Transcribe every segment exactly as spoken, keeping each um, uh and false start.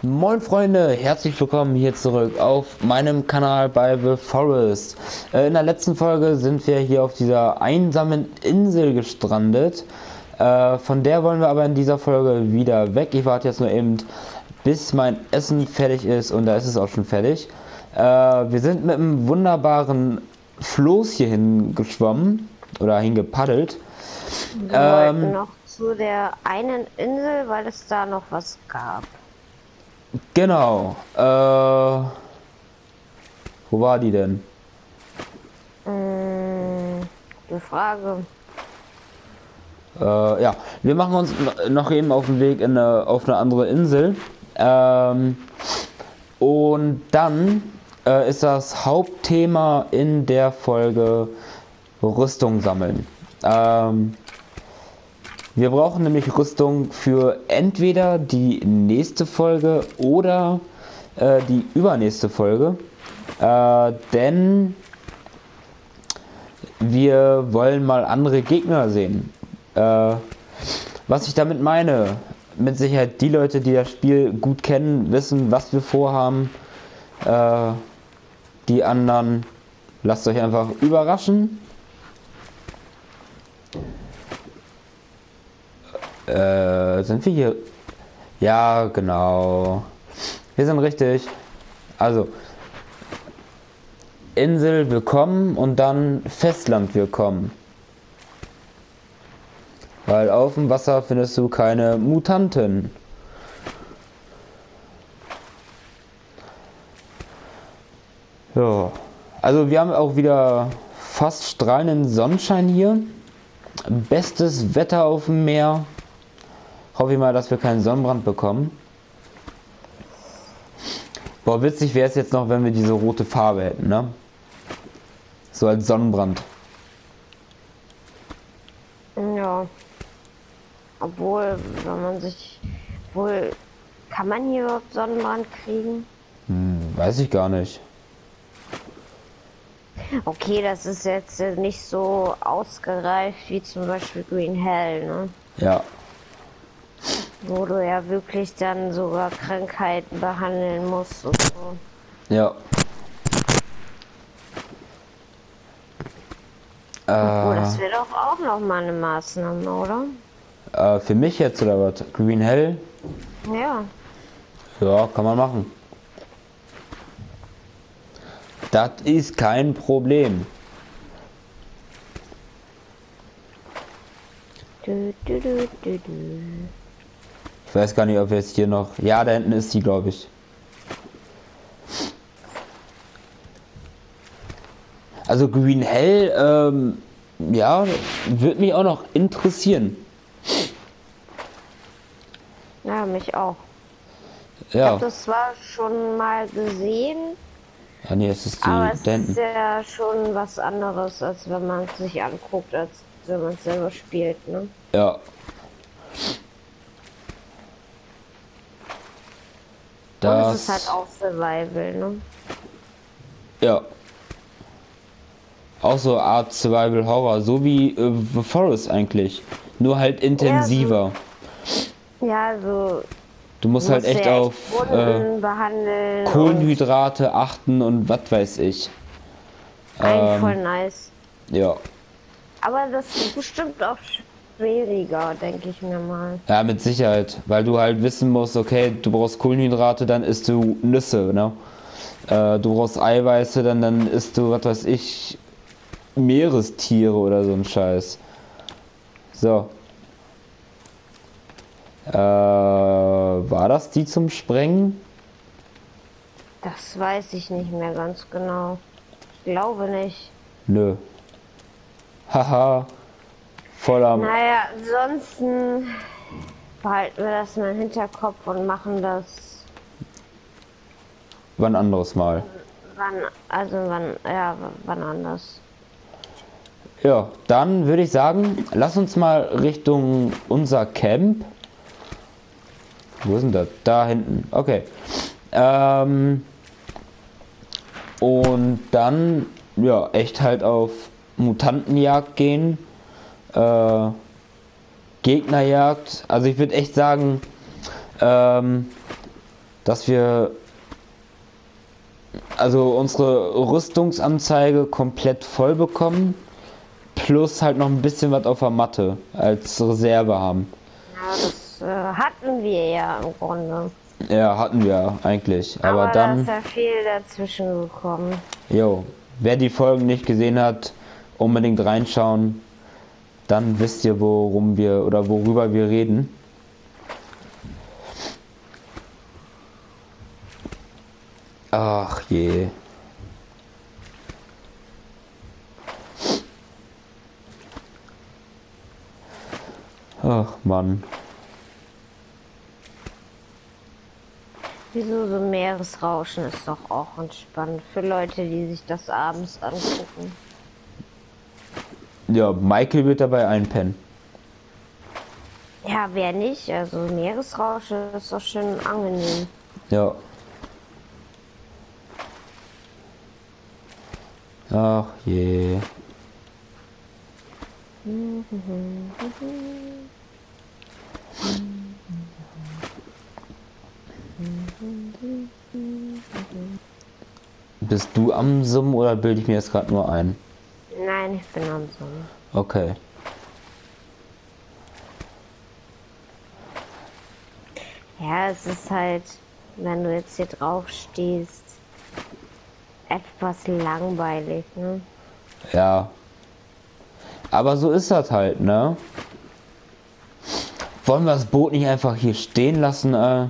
Moin Freunde, herzlich willkommen hier zurück auf meinem Kanal bei The Forest. Äh, in der letzten Folge sind wir hier auf dieser einsamen Insel gestrandet. Äh, von der wollen wir aber in dieser Folge wieder weg. Ich warte jetzt nur eben, bis mein Essen fertig ist, und da ist es auch schon fertig. Äh, wir sind mit einem wunderbaren Floß hier hingeschwommen oder hingepaddelt. Wir Ähm, wollten noch zu der einen Insel, weil es da noch was gab. genau. Äh, wo war die denn? Hm, die Frage. Äh, ja, wir machen uns noch eben auf den Weg in eine, auf eine andere Insel. Ähm, und dann äh, ist das Hauptthema in der Folge Rüstung sammeln. Ähm, wir brauchen nämlich Rüstung für entweder die nächste Folge oder äh, die übernächste Folge. Äh, denn wir wollen mal andere Gegner sehen. Äh, was ich damit meine, mit Sicherheit die Leute, die das Spiel gut kennen, wissen, was wir vorhaben. Äh, die anderen, lasst euch einfach überraschen. Äh, sind wir hier? Ja, genau. Wir sind richtig. Also, Insel willkommen und dann Festland willkommen. Weil auf dem Wasser findest du keine Mutanten. Ja. Also wir haben auch wieder fast strahlenden Sonnenschein hier. Bestes Wetter auf dem Meer. Hoffe ich mal, dass wir keinen Sonnenbrand bekommen. Boah, witzig wäre es jetzt noch, wenn wir diese rote Farbe hätten, ne? So als Sonnenbrand. Ja. Obwohl, wenn man sich wohl, kann man hier überhaupt Sonnenbrand kriegen? Hm, weiß ich gar nicht. Okay, das ist jetzt nicht so ausgereift wie zum Beispiel Green Hell, ne? Ja. Wo du ja wirklich dann sogar Krankheiten behandeln musst und so. Ja. Obwohl, das Äh, wäre doch auch noch mal eine Maßnahme, oder? äh, für mich jetzt oder was? Green Hell? Ja. Ja, kann man machen. Das ist kein Problem. Du, du, du, du, du. Ich weiß gar nicht, ob wir jetzt hier noch... Ja, da hinten ist die, glaube ich. Also Green Hell, ähm, ja, würde mich auch noch interessieren. Ja, mich auch. Ich Ja. habe das zwar schon mal gesehen, Ja, nee, es ist die aber es da ist hinten. ja schon was anderes, als wenn man es sich anguckt, als wenn man es selber spielt, ne? Ja. Und es ist Das... halt auch Survival, ne? Ja. Auch so Art Survival Horror, so wie äh, The Forest eigentlich. Nur halt intensiver. Ja, also Du musst du halt musst echt ja echt auf äh, Wunden behandeln und Kohlenhydrate achten und was weiß ich. eigentlich Ähm, voll nice. ja. Aber das ist bestimmt auch schwieriger, denke ich mir mal. Ja, mit Sicherheit. Weil du halt wissen musst, okay, du brauchst Kohlenhydrate, dann isst du Nüsse, ne? Äh, du brauchst Eiweiße, dann, dann isst du, was weiß ich, Meerestiere oder so ein Scheiß. So. Äh, war das die zum Sprengen? Das weiß ich nicht mehr ganz genau. Ich glaube nicht. Nö. Haha. Voll am... Naja, ansonsten behalten wir das mal im Hinterkopf und machen das Wann anderes Mal. wann, also wann, ja, wann anders. Ja, dann würde ich sagen, lass uns mal Richtung unser Camp. Wo ist denn das? Da hinten. Okay. Ähm, und dann, ja, echt halt auf Mutantenjagd gehen. Äh, Gegnerjagd. Also ich würde echt sagen, ähm, dass wir also unsere Rüstungsanzeige komplett voll bekommen, plus halt noch ein bisschen was auf der Matte als Reserve haben. Ja, das äh, hatten wir ja im Grunde. Ja, hatten wir eigentlich, aber, Aber dann... da ist ja viel dazwischen gekommen. Jo, wer die Folgen nicht gesehen hat, unbedingt reinschauen. Dann wisst ihr, worum wir oder worüber wir reden. Ach je. Ach Mann. Wieso so Meeresrauschen ist doch auch entspannt für Leute, die sich das abends angucken. Ja, Michael wird dabei einpennen. Ja, wer nicht? Also Meeresrauschen ist doch schön angenehm. Ja. Ach je. Bist du am Summen oder bilde ich mir das gerade nur ein? Nein, ich bin am Summen. Okay. Ja, es ist halt, wenn du jetzt hier drauf stehst, etwas langweilig, ne? Ja. Aber so ist das halt, ne? Wollen wir das Boot nicht einfach hier stehen lassen, äh?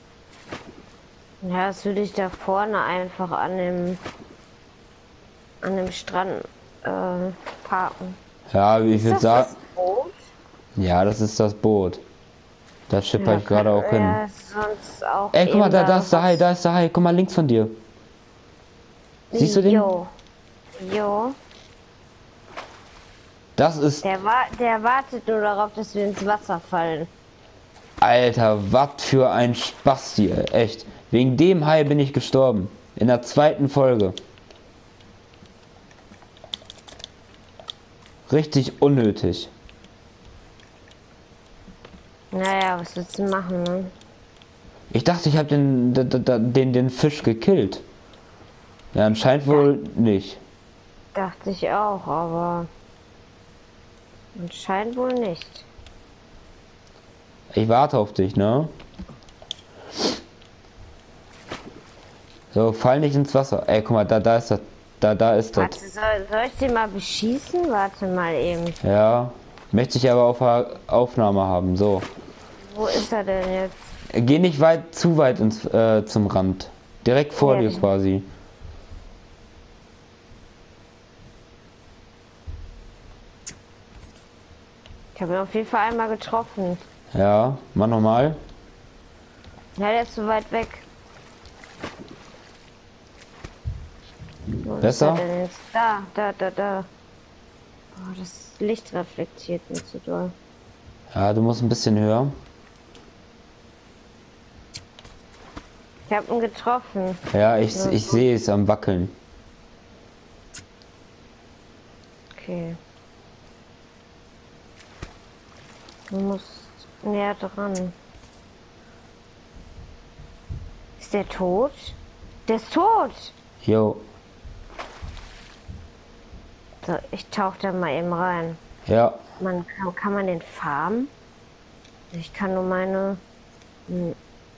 Ja, das würde ich da vorne einfach an dem an dem Strand äh, parken. Ja, ich würde sagen. Das Boot? Ja, das ist das Boot. Da schipper Ja, ich gerade auch hin. ja, sonst auch Ey, guck mal, da, da eben ist der Hai, da ist der Hai. Guck mal links von dir. Siehst du den? Jo. Jo. Das ist. Der, wa der wartet nur darauf, dass wir ins Wasser fallen. Alter, was für ein Spaß hier. Echt. Wegen dem Hai bin ich gestorben. In der zweiten Folge. Richtig unnötig. Naja, was willst du machen, ne? Ich dachte, ich habe den, den, den, den Fisch gekillt. Ja, anscheinend wohl nicht. Dachte ich auch, aber anscheinend wohl nicht. Ich warte auf dich, ne? So, fall nicht ins Wasser. Ey, guck mal, da, da ist das. Da, da ist das. Warte, soll, soll ich den mal beschießen? Warte mal eben. Ja. Möchte ich aber auf der Aufnahme haben. So. Wo ist er denn jetzt? Geh nicht weit, zu weit ins, äh, zum Rand. Direkt vor Ja. dir quasi. Ich habe ihn auf jeden Fall einmal getroffen. Ja, mach nochmal. Ja, der ist so weit weg. Wo ist Besser? er denn jetzt? Da, da, da, da. Oh, das Licht reflektiert nicht so doll. Ja, du musst ein bisschen höher. Ich habe ihn getroffen. Ja, ich, ich sehe es am Wackeln. Okay. Du musst näher dran. Ist der tot? Der ist tot! Jo. So, ich tauche da mal eben rein. Ja. Man kann, kann man den farmen? Ich kann nur meine. Hm.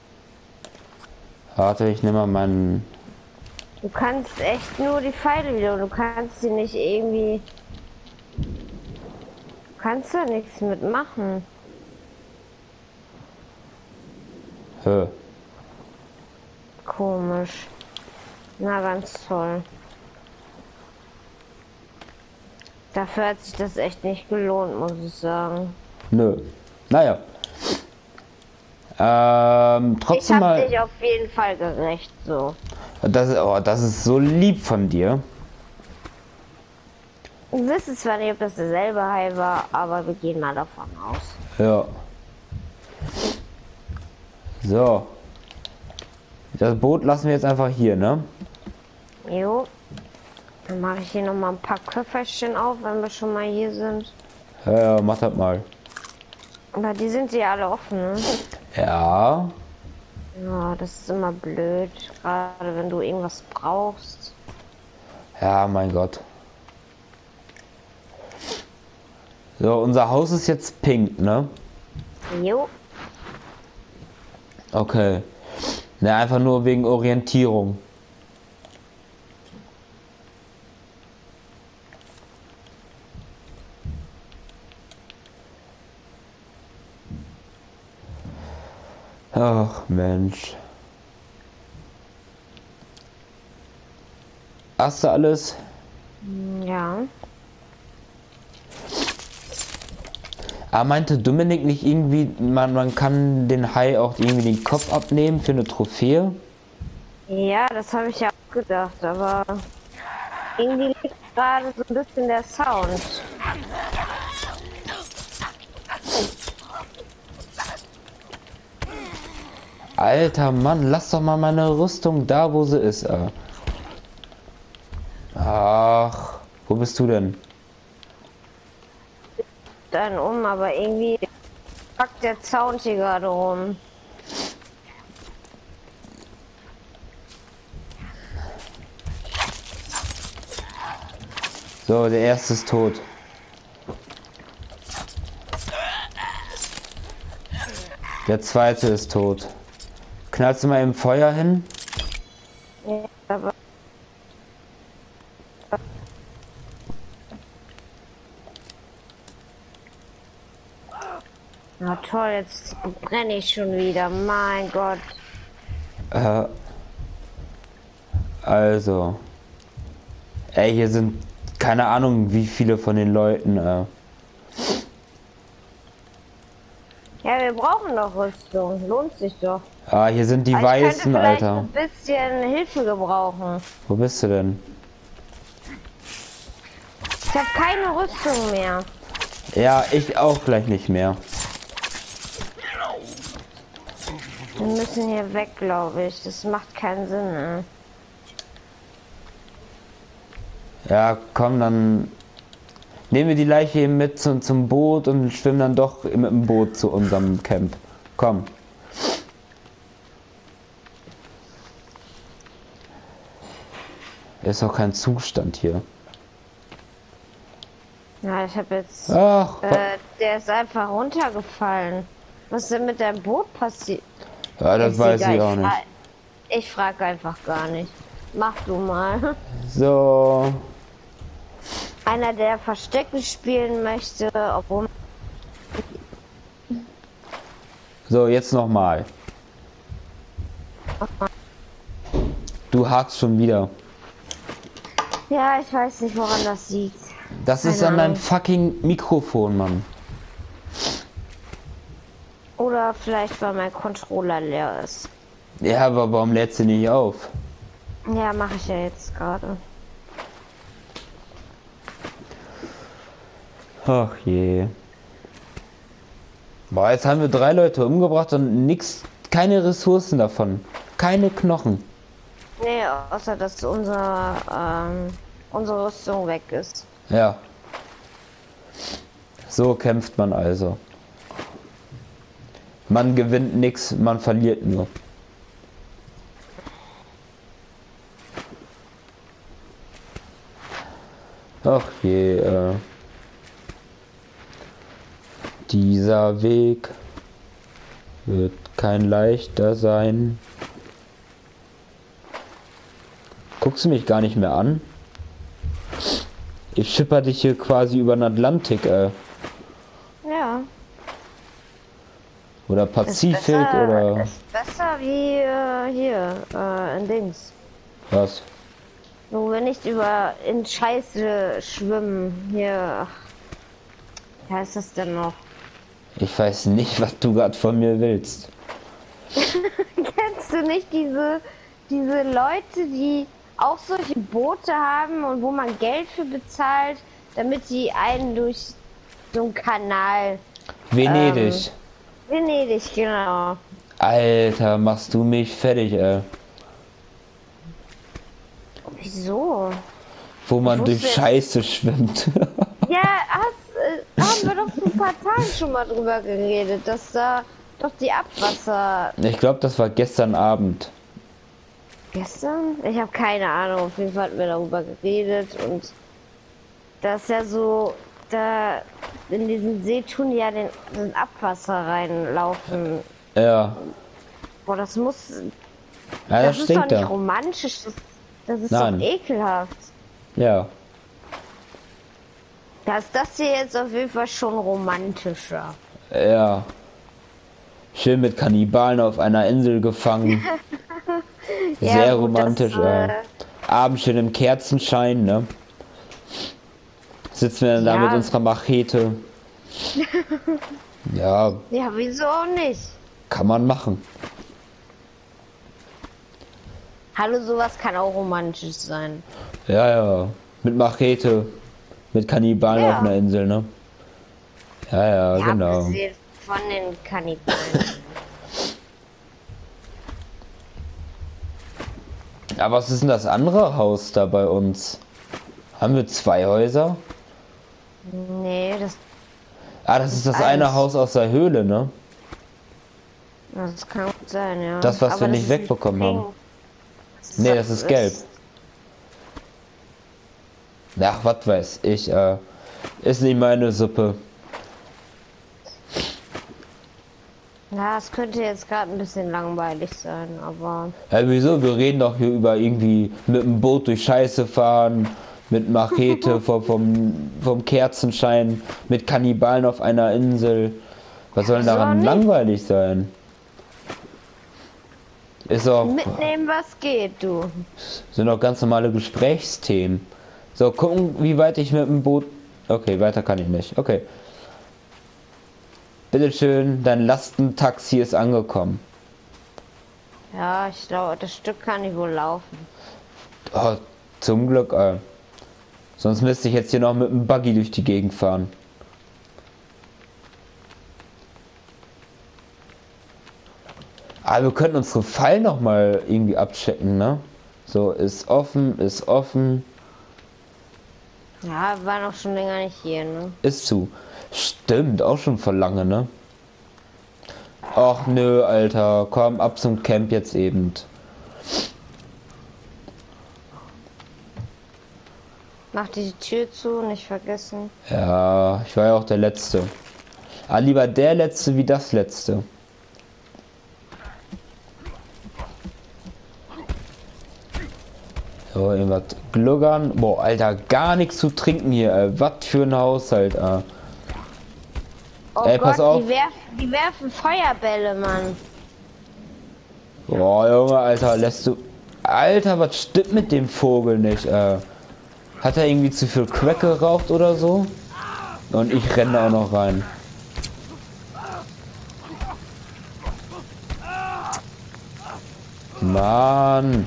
Warte, ich nehme mal meinen. Du kannst echt nur die Pfeile wieder. Du kannst sie nicht irgendwie. Du kannst da nichts mitmachen. Hö. Komisch. Na, ganz toll. Dafür hat sich das echt nicht gelohnt, muss ich sagen. Nö. Naja. Ähm, Ich trotzdem hab mal. dich auf jeden Fall gerecht, so. Das, oh, das ist so lieb von dir. Ich wüsste zwar nicht, ob das derselbe Hai war, aber wir gehen mal davon aus. Ja. So. Das Boot lassen wir jetzt einfach hier, ne? Jo. Dann mache ich hier noch mal ein paar Köfferchen auf, wenn wir schon mal hier sind. Ja, ja, mach das mal. Aber die sind ja alle offen, ne? Ja. Ja, das ist immer blöd, gerade wenn du irgendwas brauchst. Ja, mein Gott. So, unser Haus ist jetzt pink, ne? Jo. Okay. Ne, einfach nur wegen Orientierung. Ach, Mensch. Hast du alles? Ja. Ah, meinte Dominik nicht irgendwie, man, man kann den Hai auch irgendwie den Kopf abnehmen für eine Trophäe? Ja, das habe ich ja auch gedacht, aber irgendwie liegt gerade so ein bisschen der Sound. Alter Mann, lass doch mal meine Rüstung da, wo sie ist. Äh. Ach, wo bist du denn? Dann um, aber irgendwie packt der Sound hier gerade rum. So, der erste ist tot. Der zweite ist tot. Knallst du mal im Feuer hin? Ja, aber na toll, jetzt brenne ich schon wieder. Mein Gott. Äh, also. Ey, hier sind keine Ahnung, wie viele von den Leuten. Äh. Ja, wir brauchen doch Rüstung. Lohnt sich doch. Ah, hier sind die Aber ich könnte Weißen, vielleicht Alter. ein bisschen Hilfe gebrauchen. Wo bist du denn? Ich habe keine Rüstung mehr. Ja, ich auch gleich nicht mehr. Wir müssen hier weg, glaube ich. Das macht keinen Sinn. Ne? Ja, komm, dann nehmen wir die Leiche eben mit zum, zum Boot und schwimmen dann doch mit dem Boot zu unserem Camp. Komm. Ist auch kein Zustand hier. Ja, ich habe jetzt... Ach, Äh, der ist einfach runtergefallen. Was ist denn mit deinem Boot passiert? ja, das Ist weiß egal, ich auch fra nicht. Ich frage einfach gar nicht. Mach du mal. So. Einer, der Verstecken spielen möchte, obwohl... So, jetzt nochmal. Du hakst schon wieder. Ja, ich weiß nicht, woran das liegt. Das Keine ist an deinem Ahnung. fucking Mikrofon, Mann. Oder vielleicht, weil mein Controller leer ist. Ja, aber warum lädst du nicht auf? Ja, mache ich ja jetzt gerade. Ach je. Boah, jetzt haben wir drei Leute umgebracht und nix, keine Ressourcen davon. Keine Knochen. Nee, außer dass unser, ähm, unsere Rüstung weg ist. Ja. So kämpft man also. Man gewinnt nix, man verliert nur. Ach je, äh. Dieser Weg wird kein leichter sein. Guckst du mich gar nicht mehr an? Ich schipper dich hier quasi über den Atlantik, äh. Ja. Oder Ist Pazifik besser, oder ist besser wie äh, hier, äh, in Dings. was? Wo wir nicht über in Scheiße schwimmen. Hier. Ach, wie heißt das denn noch? Ich weiß nicht, was du gerade von mir willst. Kennst du nicht diese, diese Leute, die auch solche Boote haben und wo man Geld für bezahlt, damit sie einen durch so einen Kanal. Venedig. Ähm, Venedig, genau. Alter, machst du mich fertig, ey. Wieso? Wo man Ich durch wusste- Scheiße schwimmt. Ja, hast, äh, haben wir doch vor ein paar Tagen schon mal drüber geredet, dass da doch die Abwasser. Ich glaube, das war gestern Abend. Gestern? Ich habe keine Ahnung. Auf jeden Fall hatten wir darüber geredet und das ist ja so, da in diesen See tun die ja den, den Abwasser reinlaufen. Ja. Boah, das muss. Ja, das das ist doch stinkt nicht ja. romantisch. Das, das ist Nein. doch ekelhaft. Ja. Da ist das hier jetzt auf jeden Fall schon romantischer. Ja. Schön mit Kannibalen auf einer Insel gefangen. Sehr Ja, gut, romantisch, das, ja. äh, Abends schön im Kerzenschein, ne? Sitzen wir dann da Ja. mit unserer Machete. Ja, Ja, wieso auch nicht? kann man machen. Hallo, sowas kann auch romantisch sein. Ja, ja. Mit Machete. Mit Kannibalen Ja. auf einer Insel, ne? Ja, ja, Ja, genau. abgesehen von den Kannibalen. Aber was ist denn das andere Haus da bei uns? Haben wir zwei Häuser? Nee, das, Ah, das ist das Eins. eine Haus aus der Höhle, ne? das kann gut sein, ja. Das, was wir Aber nicht das ist wegbekommen pink. haben. Nee, das ist gelb. Ach, was weiß ich, äh, ist nicht meine Suppe. Ja, es könnte jetzt gerade ein bisschen langweilig sein, aber Ja, wieso? Wir reden doch hier über irgendwie mit dem Boot durch Scheiße fahren, mit Machete vom, vom, vom Kerzenschein, mit Kannibalen auf einer Insel. Was soll denn wieso daran nicht? langweilig sein? Ist doch, mitnehmen, was geht, du. sind doch ganz normale Gesprächsthemen. So, gucken, wie weit ich mit dem Boot... Okay, weiter kann ich nicht. Okay. Bitteschön, dein Lastentaxi ist angekommen. Ja, ich glaube, das Stück kann ich wohl laufen. Oh, zum Glück, äh. Sonst müsste ich jetzt hier noch mit dem Buggy durch die Gegend fahren. Aber wir könnten unsere Fallen noch mal irgendwie abchecken, ne? So, ist offen, ist offen, Ja, wir waren auch schon länger nicht hier, ne? ist zu. Stimmt, auch schon vor lange, ne? Ach nö, Alter, komm ab zum Camp jetzt eben. Mach die Tür zu, nicht vergessen. Ja, ich war ja auch der Letzte. Ah, lieber der Letzte wie das Letzte. So, irgendwas gluggern. Boah, Alter, gar nichts zu trinken hier. Äh, was für ein Haushalt, äh. Oh Ey, Gott, pass auf. Die, werf, die werfen Feuerbälle, Mann. Boah, Junge, Alter, lässt du... Alter, was stimmt mit dem Vogel nicht, äh. Hat er irgendwie zu viel Crack geraucht oder so? Und ich renne auch noch rein. Mann.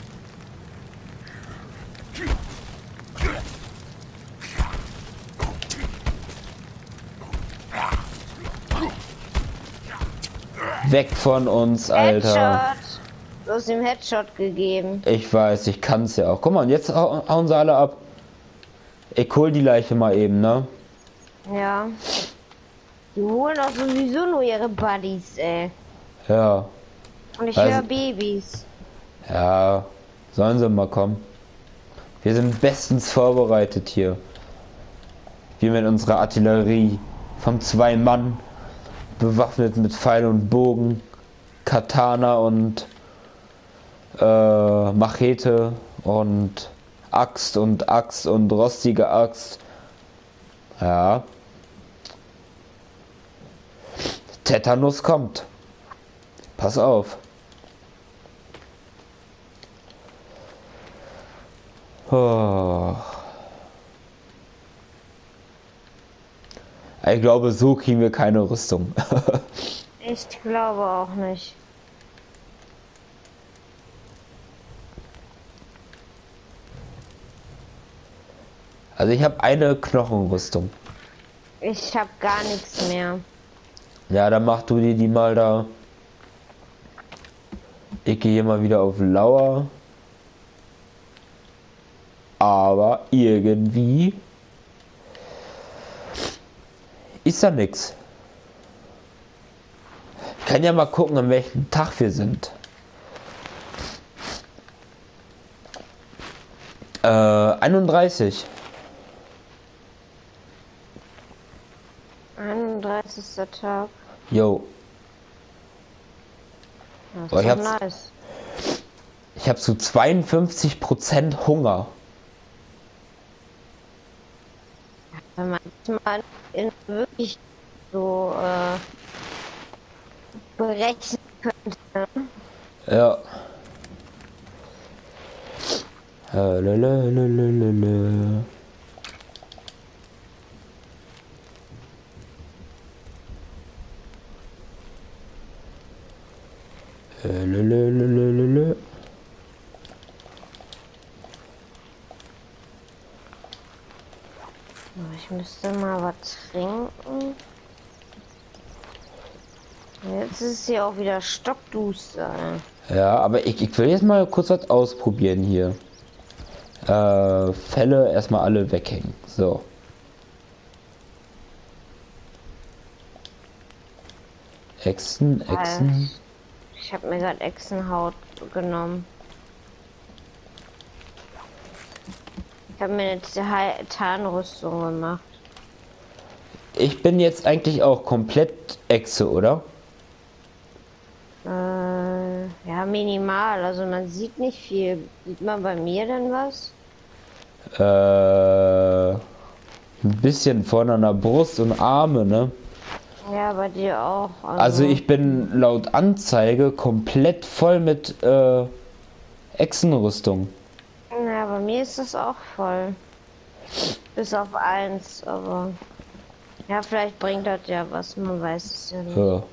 Weg von uns, Alter. Headshot. Du hast ihm Headshot gegeben. Ich weiß, ich kann's ja auch. Guck mal, und jetzt hau- hauen sie alle ab. Ich hol die Leiche mal eben, ne? Ja. Die holen doch sowieso nur ihre Buddies, ey. Ja. Und ich Also- höre Babys. Ja. Sollen sie mal kommen. Wir sind bestens vorbereitet hier. Wir mit unserer Artillerie. Von zwei Mann. Bewaffnet mit Pfeil und Bogen. Katana und äh, Machete und Axt und Axt und rostige Axt. Ja. Tetanus kommt. Pass auf. Oh. Ich glaube, so kriegen wir keine Rüstung. Ich glaube auch nicht. Also ich habe eine Knochenrüstung. Ich habe gar nichts mehr. Ja, dann mach du dir die mal da. Ich gehe hier mal wieder auf Lauer. Aber irgendwie ist da nix. kann ja mal gucken, an welchem Tag wir sind. Äh, einunddreißig. einunddreißigster Tag. Jo. Das Boah, ist ich doch hab's- nice. Ich habe so zweiundfünfzig Prozent Hunger. Wenn man es mal in wirklich so äh, berechnen könnte. Ja. Äh, lö, lö, lö, lö, lö, lö. Äh, lö, lö, lö, lö, lö, lö. Ich müsste mal was trinken. Jetzt ist es hier auch wieder stockduster. Ja, aber ich, ich will jetzt mal kurz was ausprobieren hier. Äh, Fälle erstmal alle weghängen. So. Echsen, Echsen. Ich habe mir gerade Echsenhaut genommen. Ich habe mir jetzt die Ha- Tarnrüstung gemacht. Ich bin jetzt eigentlich auch komplett Echse, oder? Äh, ja, minimal. Also man sieht nicht viel. Sieht man bei mir denn was? Äh, ein bisschen vorne an der Brust und Arme, ne? Ja, bei dir auch. Also ich bin laut Anzeige komplett voll mit äh, Echsenrüstung. Ja, bei mir ist das auch voll. Bis auf eins, aber... Ja, vielleicht bringt das ja was, man weiß es ja nicht. Ja.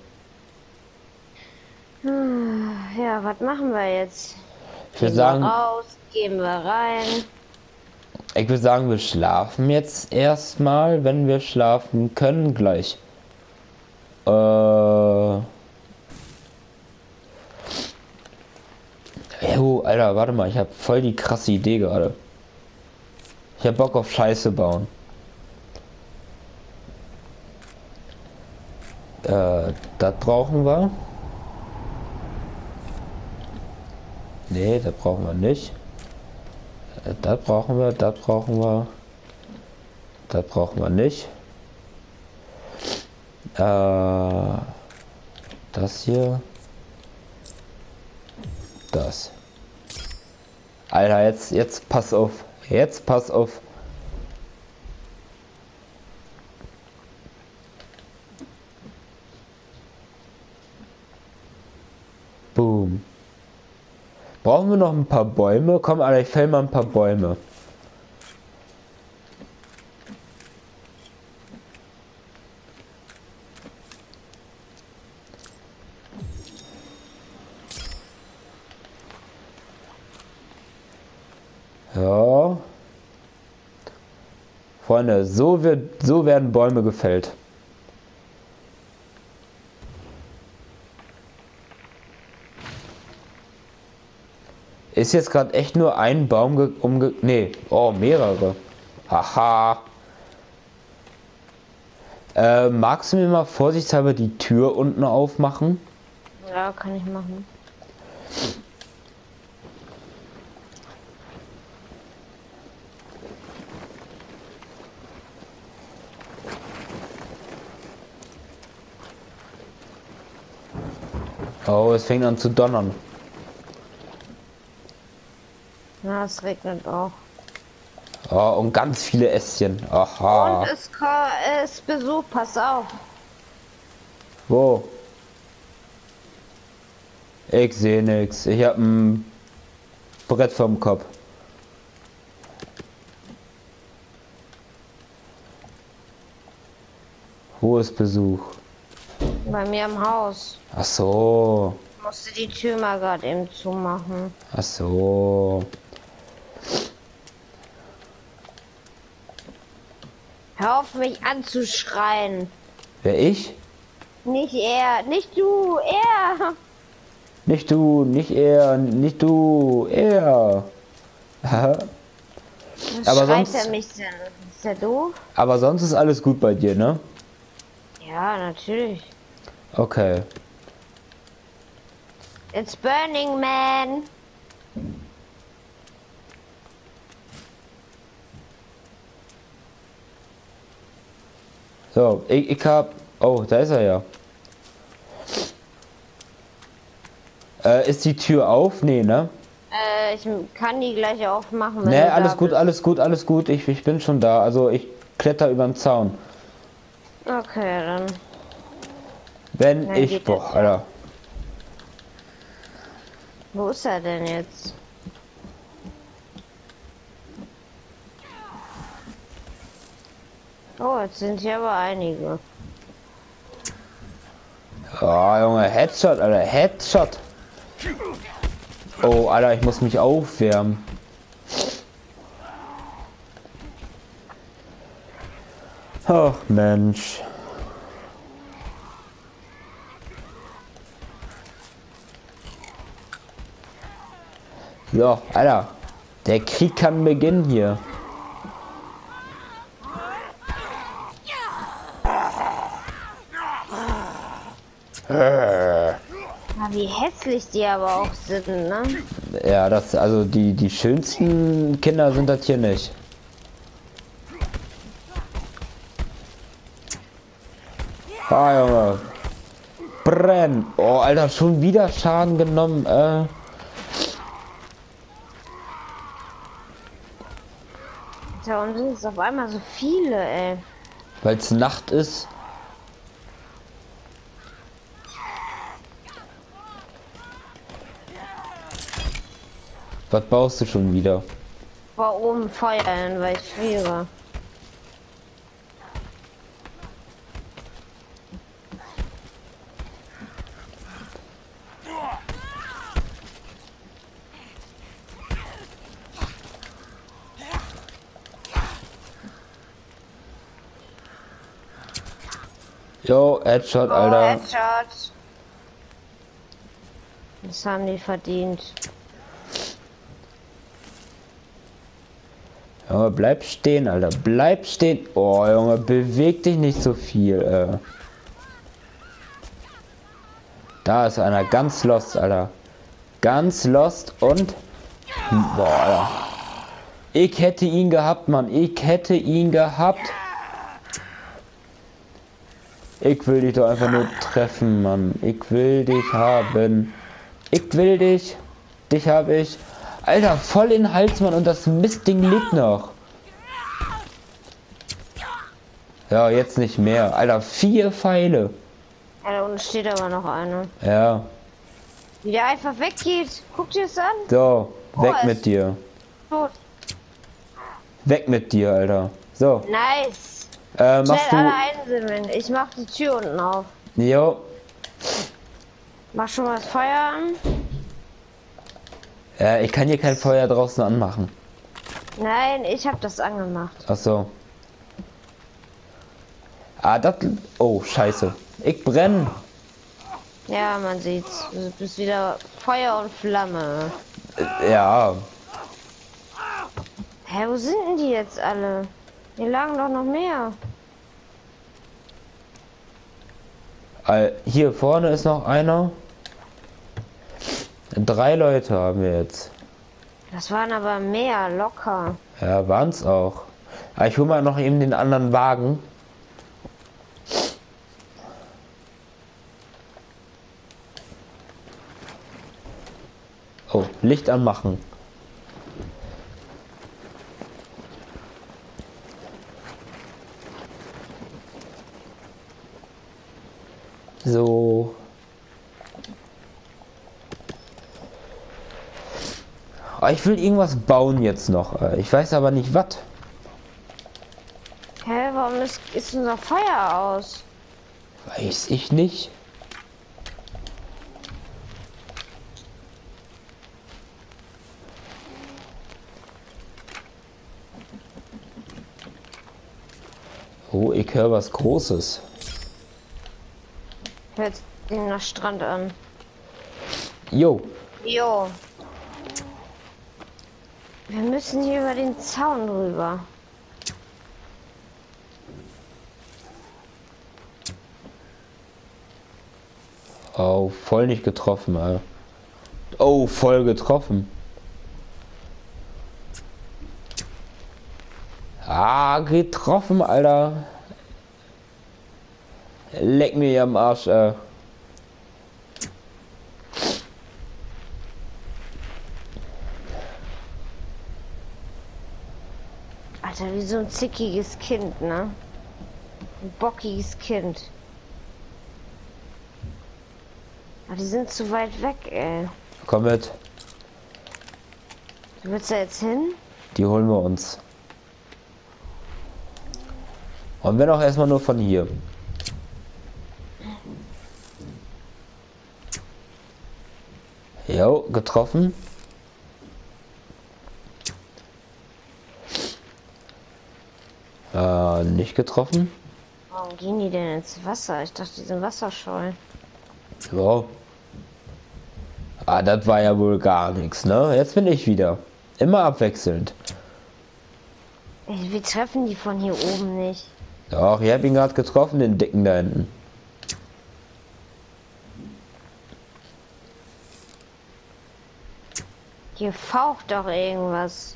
Hm, Ja, was machen wir jetzt? Ich würde Gehen wir sagen, raus, gehen wir rein. ich würde sagen, wir schlafen jetzt erstmal, wenn wir schlafen können, gleich. Äh. Jo, Alter, warte mal, ich habe voll die krasse Idee gerade. Ich habe Bock auf Scheiße bauen. Äh, das brauchen wir. Nee, das brauchen wir nicht. Äh, Das brauchen wir, das brauchen wir. Das brauchen wir nicht. Äh, das hier. Das. Alter, jetzt, jetzt pass auf. Jetzt pass auf. Boom. Brauchen wir noch ein paar Bäume? Komm, Alter, ich fäll mal ein paar Bäume. Ja. Freunde, so wird, so werden Bäume gefällt. Ist jetzt gerade echt nur ein Baum ge umge... Nee, oh, mehrere. Haha. Äh, magst du mir mal vorsichtshalber die Tür unten aufmachen? Ja, kann ich machen. Oh, es fängt an zu donnern. Ja, es regnet auch. Oh, und ganz viele Ästchen. Aha. Und es ko- ist Besuch, pass auf. Wo? Ich sehe nix. Ich hab ein Brett vom Kopf. Wo ist Besuch? Bei mir im Haus. Ach so. Ich musste die Tür mal gerade eben zumachen. Ach so. Hör auf mich anzuschreien. Wer ich? Nicht er, nicht du, er. Nicht du, nicht er, nicht du, er. Haha. Was Aber schreit sonst- er mich denn? Ist der doof? Aber sonst ist alles gut bei dir, ne? Ja, natürlich. Okay. It's Burning Man. So, ich, ich hab... Oh, da ist er ja. Äh, ist die Tür auf? Nee, ne? Äh, ich kann die gleich aufmachen, wenn Nee, du alles da gut, bist. alles gut, alles gut. Ich, ich bin schon da. Also ich kletter über den Zaun. Okay, dann. Wenn Dann ich... geht Boah, das. Alter. Wo ist er denn jetzt? Oh, jetzt sind hier aber einige. Oh, Junge, Headshot, Alter, Headshot. Oh, Alter, ich muss mich aufwärmen. Ach, Mensch. So, Alter. Der Krieg kann beginnen hier. Äh. Na, wie hässlich die aber auch sind, ne? Ja, das, also die, die schönsten Kinder sind das hier nicht. Ah, Junge. Brenn. Oh, Alter, schon wieder Schaden genommen. Äh. Da unten sind es auf einmal so viele, ey. Weil es Nacht ist. Was baust du schon wieder? Vor oben feuern, weil ich friere. Jo, Headshot, Oh, Alter. Headshot. Das haben die verdient. Junge, bleib stehen, Alter. Bleib stehen. Oh, Junge, beweg dich nicht so viel. Äh. Da ist einer ganz lost, Alter. Ganz lost und... Boah, Alter. Ich hätte ihn gehabt, Mann. Ich hätte ihn gehabt. Ich will dich doch einfach nur treffen, Mann. Ich will dich haben. Ich will dich. Dich habe ich. Alter, voll in den Hals, Mann. Und das Mistding lebt noch. Ja, jetzt nicht mehr. Alter, vier Pfeile. Ja, da unten steht aber noch einer. Ja. Wie der einfach weggeht. Guck dir das an. So, Oh, weg er mit ist dir. tot. Weg mit dir, Alter. So, Nice. äh, machst Schnell alle du... einsammeln. Ich mach die Tür unten auf. Jo. Mach schon mal das Feuer an. Ja, ich kann hier kein Feuer draußen anmachen. Nein, ich hab das angemacht. Ach so. Ah, das... Oh, scheiße. Ich brenne. Ja, man sieht's. Du bist wieder Feuer und Flamme. Äh, Ja. Hä, wo sind denn die jetzt alle? Hier lagen doch noch mehr. Äh, Hier vorne ist noch einer. Drei Leute haben wir jetzt. Das waren aber mehr, locker. Ja, waren's auch. Aber ich hol mal noch eben den anderen Wagen. Oh, Licht anmachen. So. Oh, ich will irgendwas bauen jetzt noch. äh, Ich weiß aber nicht was. Hä, warum ist, ist unser Feuer aus? Weiß ich nicht. Oh, ich höre was Großes. Hört sich nach Strand an. Jo. Jo. Wir müssen hier über den Zaun rüber. Oh, voll nicht getroffen, ey. Oh, voll getroffen. Ah, getroffen, Alter. Leck mir am Arsch, äh. Alter, wie so ein zickiges Kind, ne? Ein bockiges Kind. Aber die sind zu weit weg, ey. Komm mit. Du willst da jetzt hin? Die holen wir uns. Und wenn auch erstmal nur von hier. Jo, getroffen. Äh, nicht getroffen. Warum gehen die denn ins Wasser? Ich dachte, die sind wasserscheu. So. Ah, das war ja wohl gar nichts, ne? Jetzt bin ich wieder. Immer abwechselnd. Ey, wir treffen die von hier oben nicht. Doch, ich hab ihn gerade getroffen, den Dicken da hinten. Hier faucht doch irgendwas.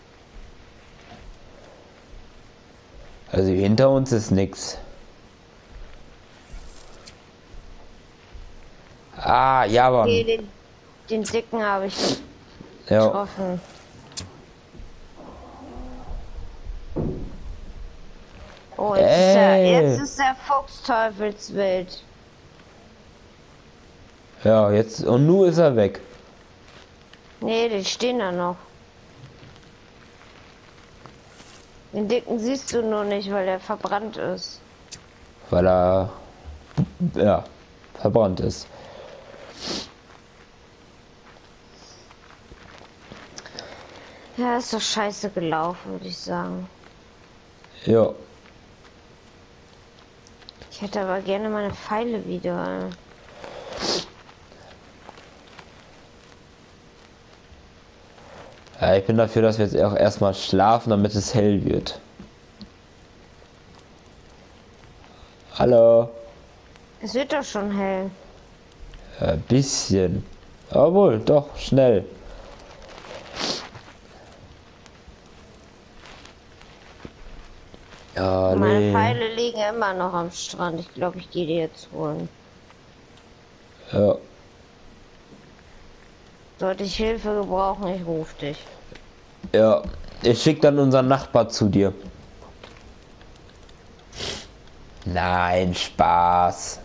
Also hinter uns ist nix. Ah, ja, Mann. Okay, den, den Dicken habe ich Ja. getroffen. Oh, jetzt ist, der, Ey. jetzt ist der Fuchsteufelswild. Ja, jetzt und nun ist er weg. Nee, die stehen da noch. Den Dicken siehst du nur nicht, weil der verbrannt ist. Weil er ja verbrannt ist. Ja, ist doch scheiße gelaufen, würde ich sagen. Ja. Ich hätte aber gerne meine Pfeile wieder. Ja, ich bin dafür, dass wir jetzt auch erstmal schlafen, damit es hell wird. Hallo. Es wird doch schon hell. Ja, ein bisschen. Obwohl, doch, schnell. Ja, Meine nee. Pfeile liegen immer noch am Strand. Ich glaube, ich gehe die jetzt holen. Ja. Sollte ich Hilfe gebrauchen, ich rufe dich. Ja. Ich schick dann unseren Nachbar zu dir. Nein, Spaß.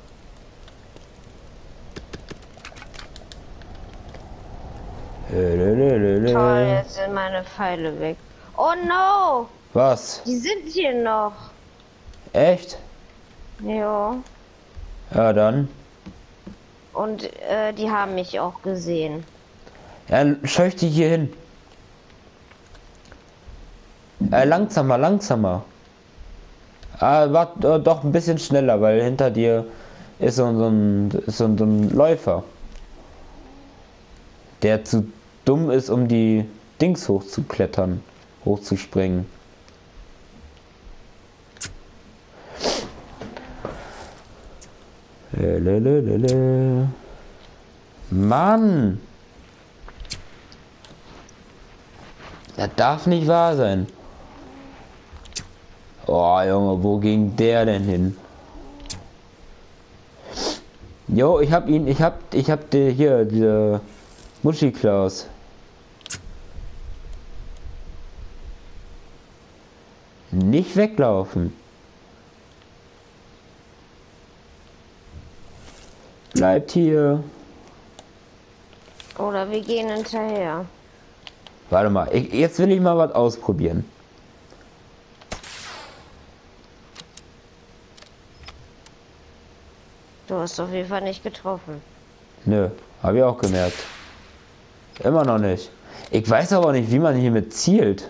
Toll, jetzt sind meine Pfeile weg. Oh no! Was? Die sind hier noch. Echt? Ja. Ja, dann. Und äh, die haben mich auch gesehen. Ja, scheuch die hier hin. Äh, langsamer, langsamer. Ah, wart äh, doch ein bisschen schneller, weil hinter dir ist so, so, ein, ist so, so ein Läufer. Der zu dumm ist, um die Dings hochzuklettern, hochzuspringen. Lelelelele. Mann! Das darf nicht wahr sein. Oh Junge, wo ging der denn hin? Jo, ich hab ihn, ich hab, ich hab die, hier, diese Muschi-Klaus. Nicht weglaufen. Bleibt hier. Oder wir gehen hinterher. Warte mal, ich, jetzt will ich mal was ausprobieren. Du hast auf jeden Fall nicht getroffen. Nö, habe ich auch gemerkt. Immer noch nicht. Ich weiß aber nicht, wie man hiermit zielt.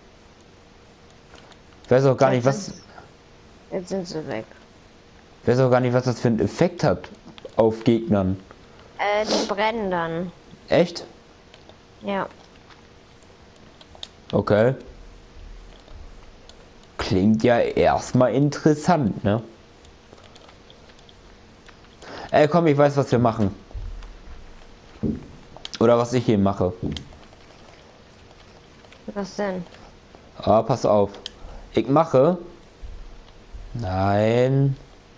Ich weiß auch gar nicht, was. Jetzt sind sie weg. Ich weiß auch gar nicht, was das für einen Effekt hat auf Gegnern. Äh, die brennen dann. Echt? Ja. Okay. Klingt ja erstmal interessant, ne? Ey, komm, ich weiß, was wir machen. Oder was ich hier mache. Was denn? Ah, pass auf. Ich mache. Nein.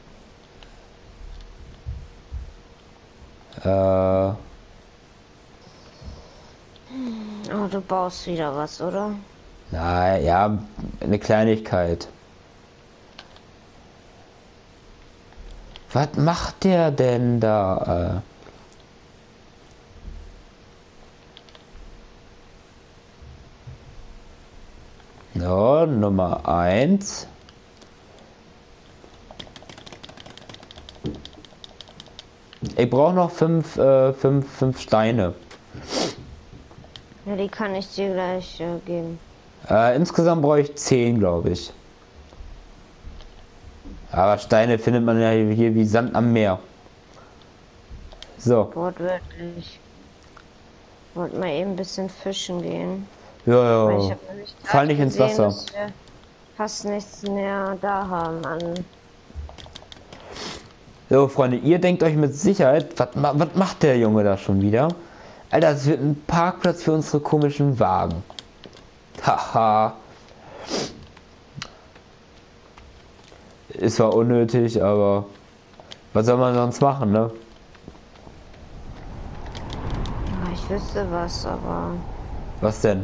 Äh. Oh, du baust wieder was, oder? Nein, ja, eine Kleinigkeit. Was macht der denn da? Äh? So, Nummer eins. Ich brauche noch fünf, äh, fünf, fünf Steine. Ja, die kann ich dir gleich äh, geben. Äh, insgesamt brauche ich zehn, glaube ich. Aber Steine findet man ja hier wie Sand am Meer. So. Wortwörtlich. Wollte mal eben ein bisschen fischen gehen. Ja, Weil ich ja. hab nämlich Fall grad nicht ins gesehen, Wasser. dass wir fast nichts mehr da haben an. So, Freunde, ihr denkt euch mit Sicherheit, was, ma- was macht der Junge da schon wieder? Alter, es wird ein Parkplatz für unsere komischen Wagen. Haha. Ist zwar unnötig, aber was soll man sonst machen, ne? Ja, ich wüsste was, aber Was denn?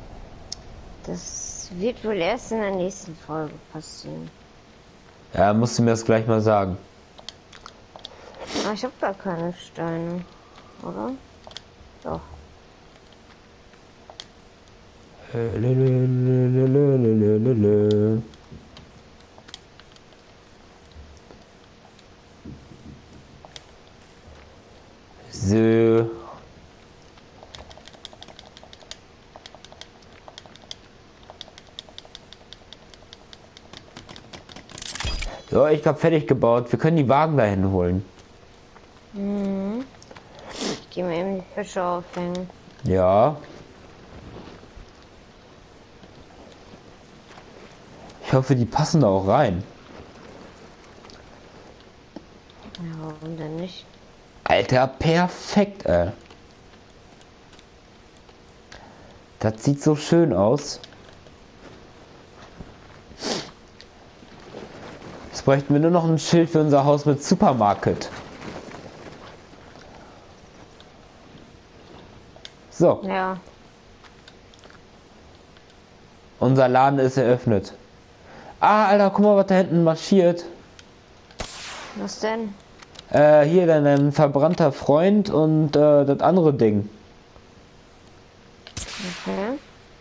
das wird wohl erst in der nächsten Folge passieren. Ja, musst du mir das gleich mal sagen. Ah, ich habe gar keine Steine, oder? Doch. So. So, ich hab fertig gebaut. Wir können die Wagen dahin holen. Mhm. Ich gehe mir eben die Fische aufhängen. Ja. Ich hoffe, die passen da auch rein. Ja, warum denn nicht? Alter, perfekt, ey. Das sieht so schön aus. Jetzt bräuchten wir nur noch ein Schild für unser Haus mit Supermarket. So, Ja. unser Laden ist eröffnet. Ah, Alter, guck mal, was da hinten marschiert. Was denn? Äh, hier dann ein verbrannter Freund und äh, das andere Ding. Okay.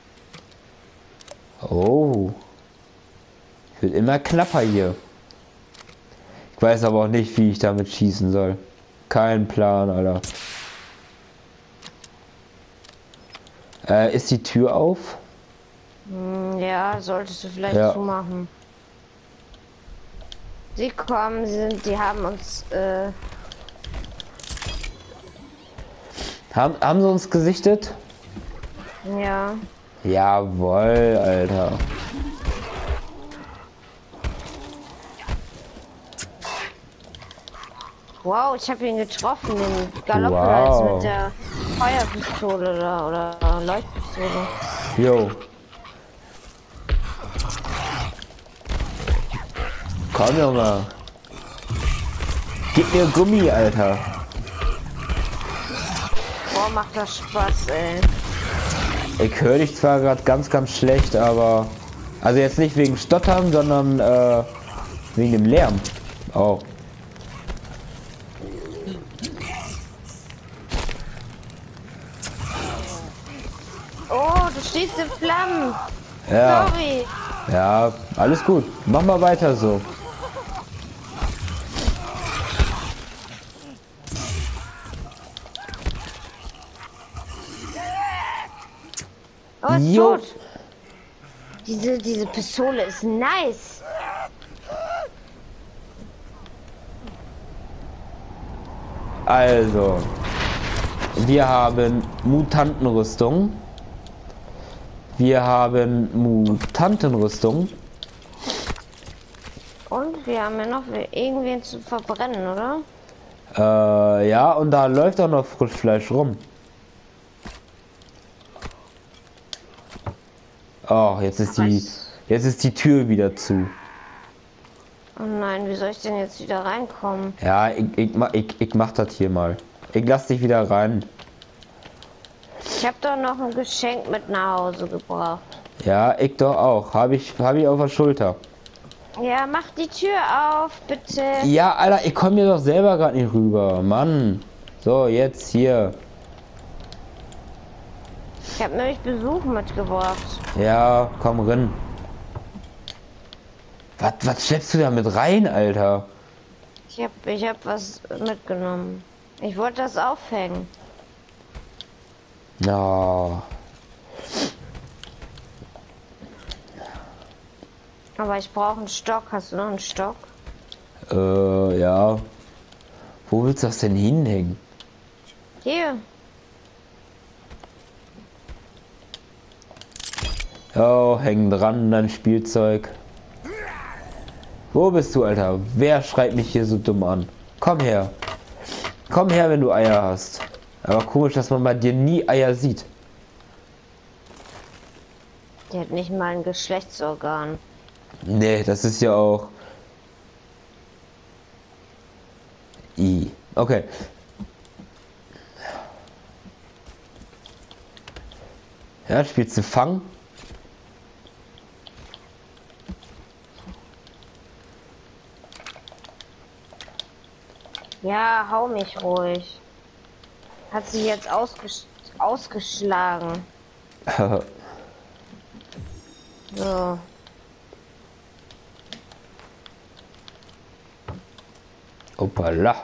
Oh. Wird immer knapper hier. Ich weiß aber auch nicht, wie ich damit schießen soll. Kein Plan, Alter. Äh, ist die Tür auf? Hm, ja, solltest du vielleicht Ja. zumachen. Sie kommen, sie sind, die haben uns, äh, Haben, haben sie uns gesichtet? ja. Jawohl, Alter. Wow, ich habe ihn getroffen, den Galopphals Wow. mit der Feuerpistole da, oder Leuchtpistole. Jo. Komm, Junge. Gib mir Gummi, Alter. Boah, macht das Spaß, ey. Ich höre dich zwar gerade ganz, ganz schlecht, aber... Also jetzt nicht wegen Stottern, sondern äh, wegen dem Lärm. Oh. Oh, du stehst in Flammen. Ja. Sorry. Ja, alles gut. Mach mal weiter so. Oh, ist Jo. tot. Diese, diese Pistole ist nice. Also, wir haben Mutantenrüstung. Wir haben Mutantenrüstung. Und wir haben ja noch irgendwen zu verbrennen, oder? Äh, ja, und da läuft auch noch Frischfleisch rum. Oh, jetzt ist die, Was? jetzt ist die Tür wieder zu. Oh nein, wie soll ich denn jetzt wieder reinkommen? Ja, ich, ich, ma- ich, ich mach das hier mal. Ich lass dich wieder rein. Ich habe doch noch ein Geschenk mit nach Hause gebracht. Ja, ich doch auch. Habe ich, hab ich auf der Schulter. Ja, mach die Tür auf, bitte. Ja, Alter, ich komme hier doch selber gerade nicht rüber. Mann. So, jetzt hier. Ich habe nämlich Besuch mitgebracht. Ja, komm rein. Was, was schleppst du da mit rein, Alter? Ich habe ich hab was mitgenommen. Ich wollte das aufhängen. Na. Aber ich brauche einen Stock. Hast du noch einen Stock? Äh, ja. Wo willst du das denn hinhängen? Hier. Oh, häng dran, dein Spielzeug. Wo bist du, Alter? Wer schreit mich hier so dumm an? Komm her. Komm her, wenn du Eier hast. Aber komisch, dass man bei dir nie Eier sieht. Der hat nicht mal ein Geschlechtsorgan. Nee, das ist ja auch... I. Okay. Ja, spielst du Fang? Ja, hau mich ruhig. Hat sie jetzt ausges ausgeschlagen. So. Opala.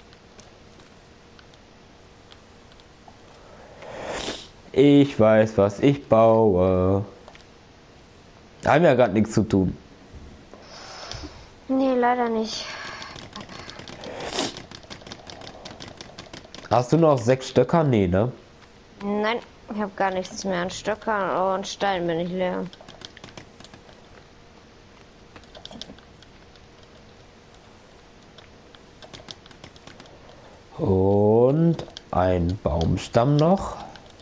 Ich weiß, was ich baue. Haben ja gerade nichts zu tun. Nee, leider nicht. Hast du noch sechs Stöcker? Nee, ne? Nein, ich habe gar nichts mehr an Stöckern und Stein bin ich leer. Und ein Baumstamm noch.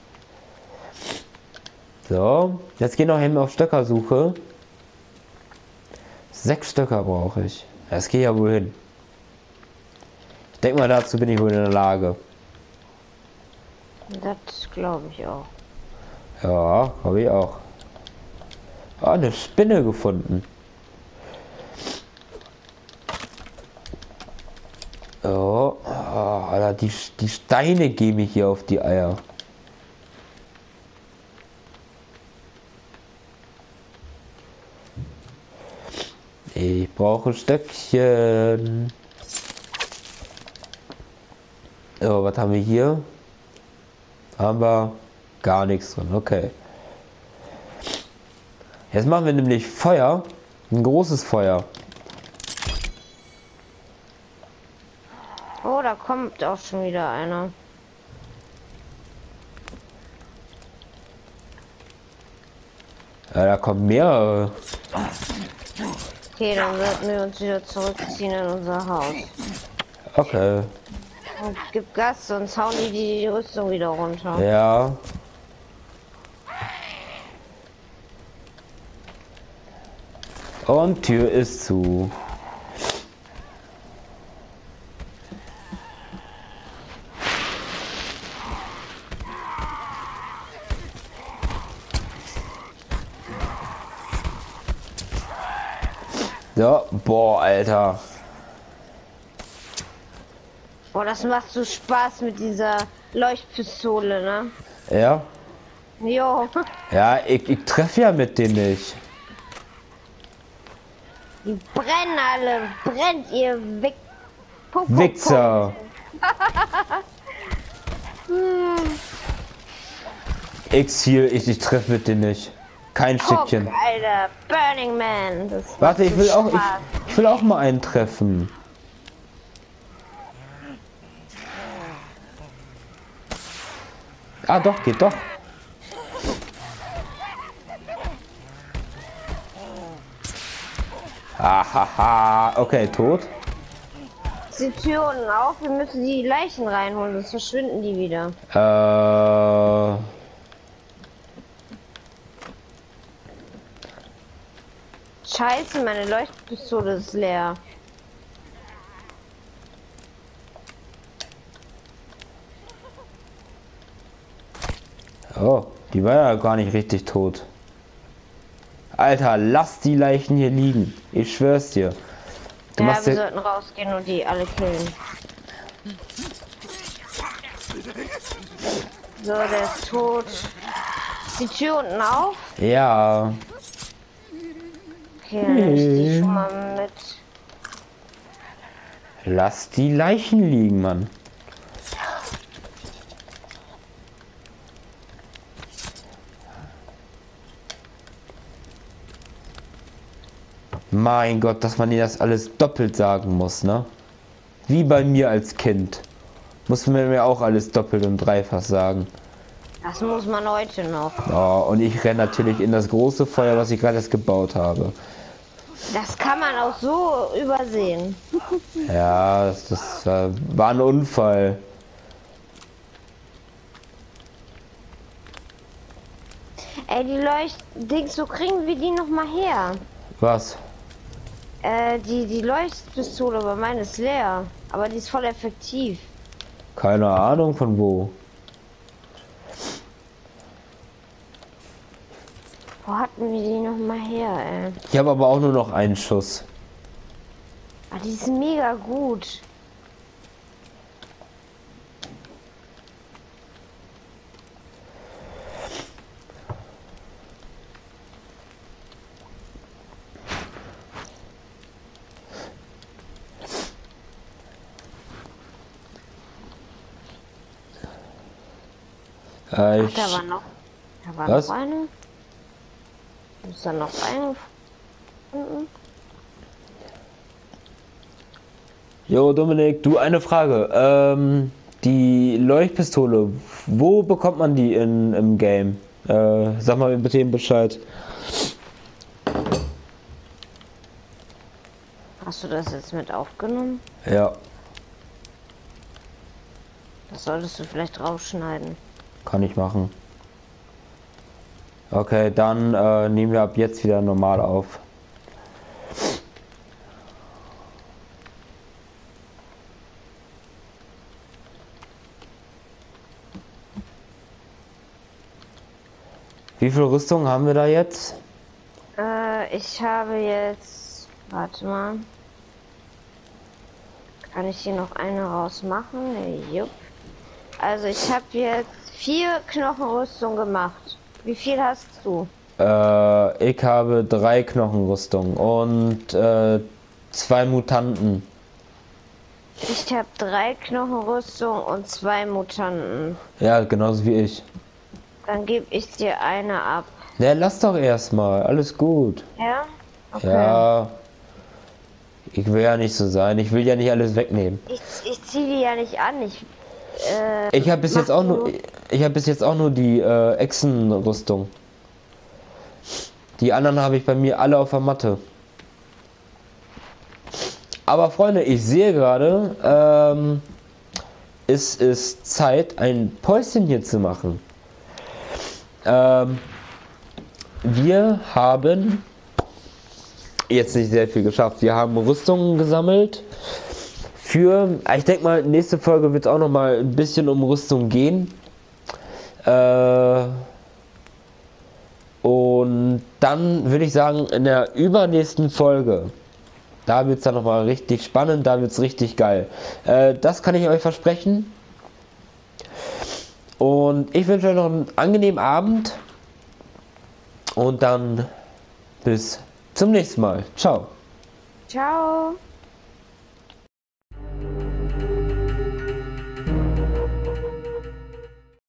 So, jetzt gehen noch hin auf Stöckersuche. Sechs Stöcker brauche ich. Das geht ja wohl hin. Ich denke mal, dazu bin ich wohl in der Lage. Das glaube ich auch. Ja, habe ich auch. Ah, eine Spinne gefunden. Oh, oh Alter, die, die Steine geben mich hier auf die Eier. Ich brauche Stöckchen. Oh, was haben wir hier? Haben wir gar nichts drin. Okay. Jetzt machen wir nämlich Feuer. Ein großes Feuer. Oh, da kommt auch schon wieder einer. Ja, da kommen mehrere. Okay, dann sollten wir uns wieder zurückziehen in unser Haus. Okay. Und gib Gas, sonst hauen die die Rüstung wieder runter. Ja. Und Tür ist zu. So, boah, Alter. Boah, das macht so Spaß mit dieser Leuchtpistole, ne? Ja. Jo. Ja, ich, ich treffe ja mit denen nicht. Die brennen alle. Brennt ihr Wick... Puck, puck, Wichser. Ich ziel, ich, ich treffe mit denen nicht. Kein puck, Stückchen. Alter. Burning Man. Das Warte, macht ich so will auch, Spaß. ich, ich will auch mal einen treffen. Ah, doch, geht doch. Ahaha, okay, tot. Die Tür unten auf, wir müssen die Leichen reinholen, sonst verschwinden die wieder. Äh. Scheiße, meine Leuchtpistole ist leer. Oh, die war ja gar nicht richtig tot. Alter, lass die Leichen hier liegen. Ich schwör's dir. Du Ja, machst wir dir... sollten rausgehen und die alle killen. So, der ist tot. Ist die Tür unten auf? Ja. Okay, dann nehme ich die schon mal mit. Lass die Leichen liegen, Mann. Mein Gott, dass man dir das alles doppelt sagen muss, ne? Wie bei mir als Kind. Muss man mir auch alles doppelt und dreifach sagen. Das muss man heute noch. Oh, und ich renne natürlich in das große Feuer, was ich gerade erst gebaut habe. Das kann man auch so übersehen. Ja, das, das äh, war ein Unfall. Ey, die Leucht-Dings, so kriegen wir die noch mal her. Was? Äh, die, die Leuchtpistole, aber meine ist leer. Aber die ist voll effektiv. Keine Ahnung von wo. Wo hatten wir die noch mal her, ey? Ich habe aber auch nur noch einen Schuss. Ah, die ist mega gut. Äh, Ach, ich, da war noch. Da war Was? noch eine. Ist da noch eine gefunden? Jo, Dominik, du, eine Frage. Ähm, die Leuchtpistole, wo bekommt man die in, im Game? Äh, sag mal bitte eben Bescheid. Hast du das jetzt mit aufgenommen? Ja, Das solltest du vielleicht rausschneiden. kann ich machen. Okay, dann äh, nehmen wir ab jetzt wieder normal auf. Wie viel Rüstung haben wir da jetzt? Äh, ich habe jetzt. Warte mal. Kann ich hier noch eine rausmachen? Jupp. Also ich habe jetzt vier Knochenrüstung gemacht. Wie viel hast du? Äh, ich habe drei Knochenrüstung und äh, zwei Mutanten. Ich habe drei Knochenrüstung und zwei Mutanten. Ja, genauso wie ich. Dann gebe ich dir eine ab. Ne, lass doch erstmal, alles gut. Ja? Okay. Ja. Ich will ja nicht so sein, ich will ja nicht alles wegnehmen. Ich, ich ziehe die ja nicht an. Ich, äh, Ich habe bis jetzt mach auch nur, nur- ich habe bis jetzt auch nur die äh, Echsenrüstung. Die anderen habe ich bei mir alle auf der Matte. Aber Freunde, ich sehe gerade, ähm, es ist Zeit, ein Päuschen hier zu machen. Ähm, wir haben jetzt nicht sehr viel geschafft. Wir haben Rüstungen gesammelt. Für, ich denke mal, nächste Folge wird es auch noch mal ein bisschen um Rüstung gehen. Äh, und dann würde ich sagen, in der übernächsten Folge, da wird es dann noch mal richtig spannend, da wird es richtig geil. Äh, das kann ich euch versprechen. Und ich wünsche euch noch einen angenehmen Abend. Und dann bis zum nächsten Mal. Ciao. Ciao.